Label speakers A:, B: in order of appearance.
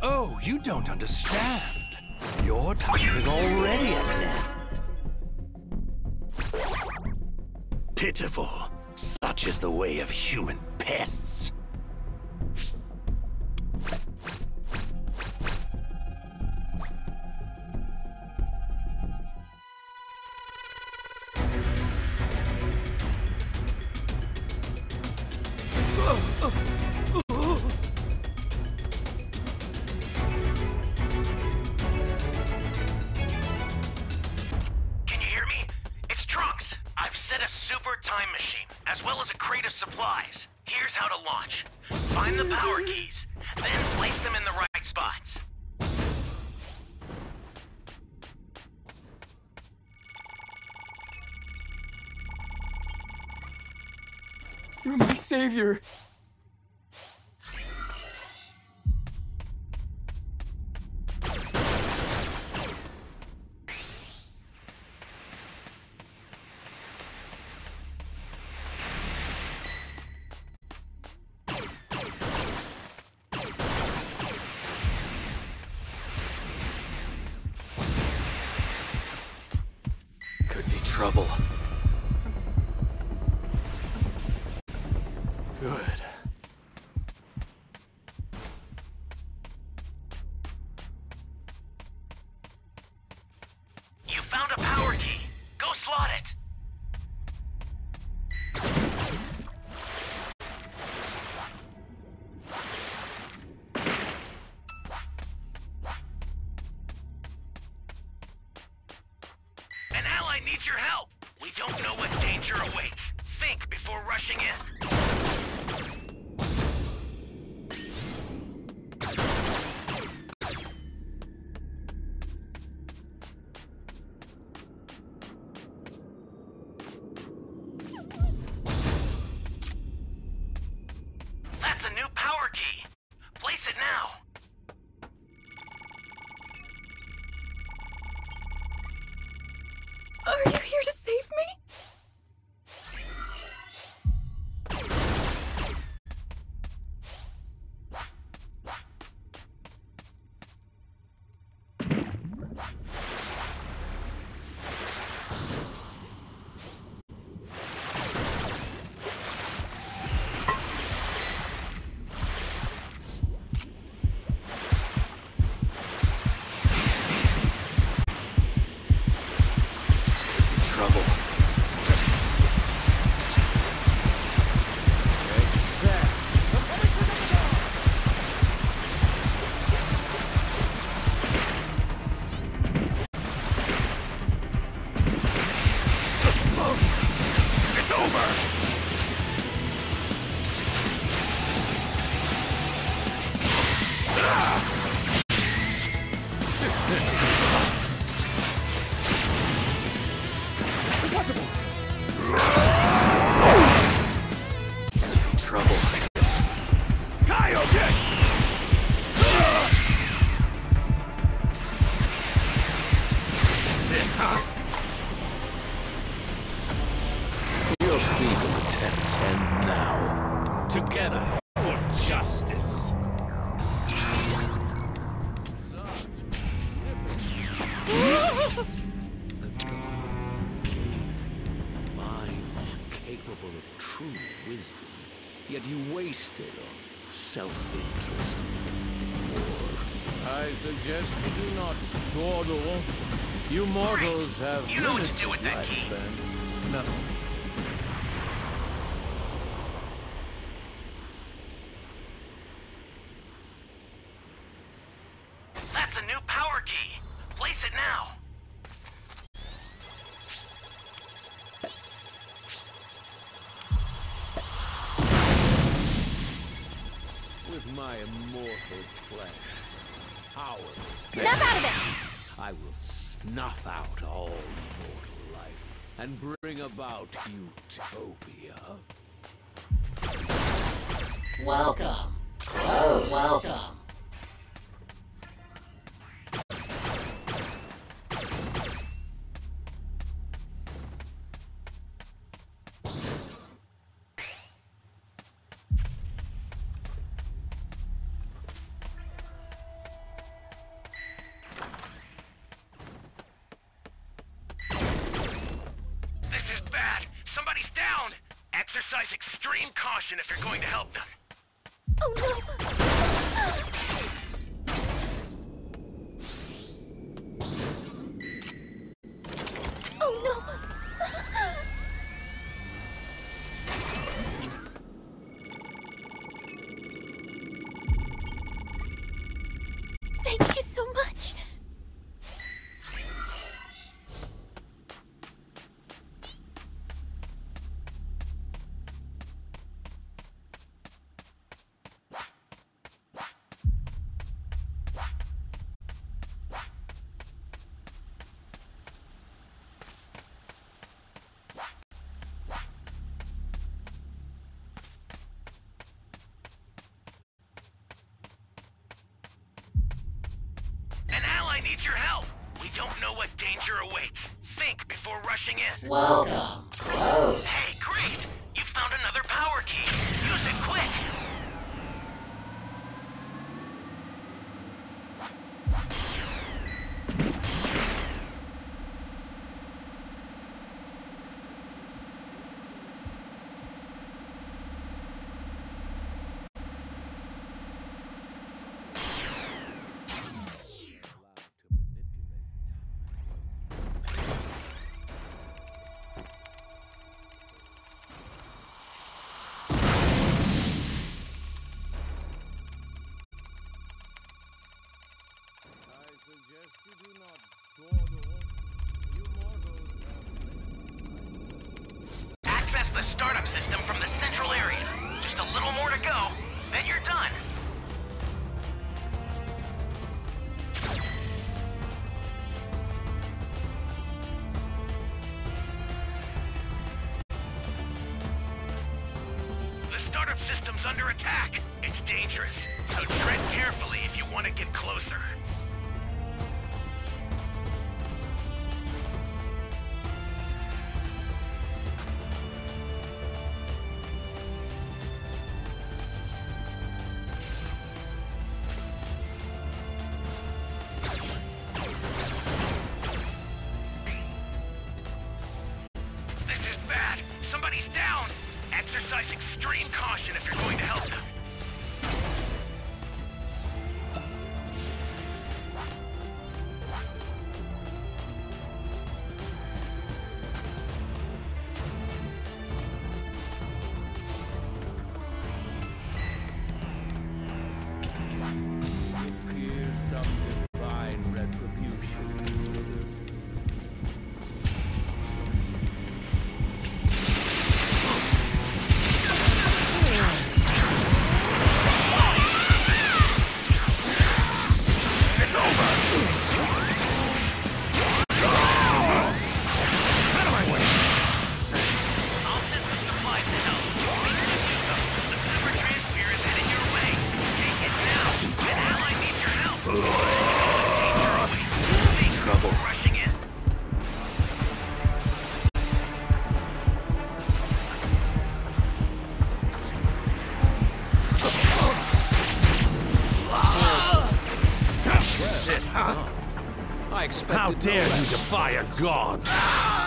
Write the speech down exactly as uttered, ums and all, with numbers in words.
A: Oh, you don't understand. Your time is already at an end. Pitiful. Such is the way of human pests.
B: Time machine, as well as a crate of supplies. Here's how to launch. Find the power keys, then place them in the right spots.
C: You're my savior.
A: Trouble. Good.
B: You found a power key. Go slot it. Needs your help. We don't know what danger awaits. Think before rushing in. That's a new power key. Place it now.
D: Are you here to save me?
A: Together for justice. Minds capable of true wisdom, yet you wasted on self-interest and war.
E: I suggest you do not dawdle. You mortals
B: Great.
E: have
B: You know what to do with that key.
E: lifespan. No.
B: That's a new power key. Place it now.
E: With my immortal flesh, power.
D: Snap out of it!
E: I will snuff out all mortal life and bring about utopia.
F: Welcome. Oh, welcome.
B: extreme caution if you're going to help them.
D: Oh no! Oh no! Thank you so much.
B: Needs your help. We don't know what danger awaits. Think before rushing in.
F: Welcome. Close.
B: Hey, great! You found another power key. Use it quick. Access the startup system from the central area. Just a little more to go, then you're done. The startup system's under attack. It's dangerous, so tread carefully if you want to get closer. Exercise extreme caution if you're going to help them.
E: Here's some divine retribution.
A: How dare you defy a god?